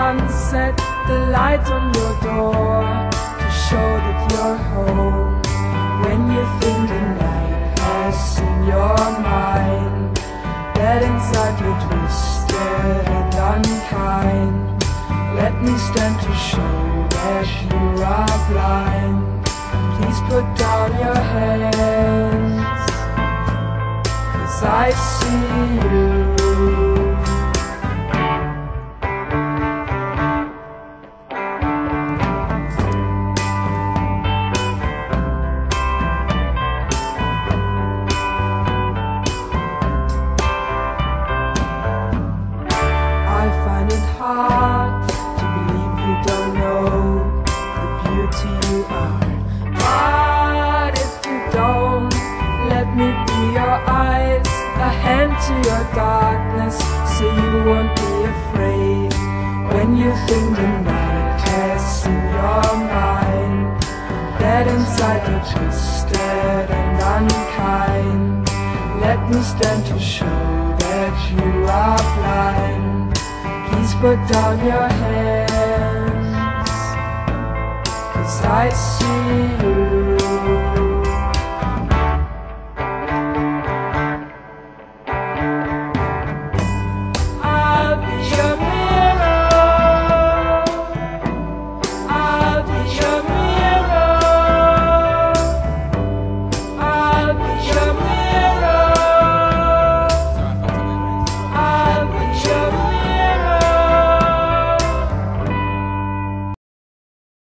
sunset, the light on your door to show that you're home. When you think the night has in your mind, that inside you're twisted and unkind. Let me stand to show that you are blind. Please put down your hands, 'cause I see you. To your darkness, so you won't be afraid. When you think the night has in your mind, that inside you're twisted and unkind. Let me stand to show that you are blind. Please put down your hands, 'cause I see you.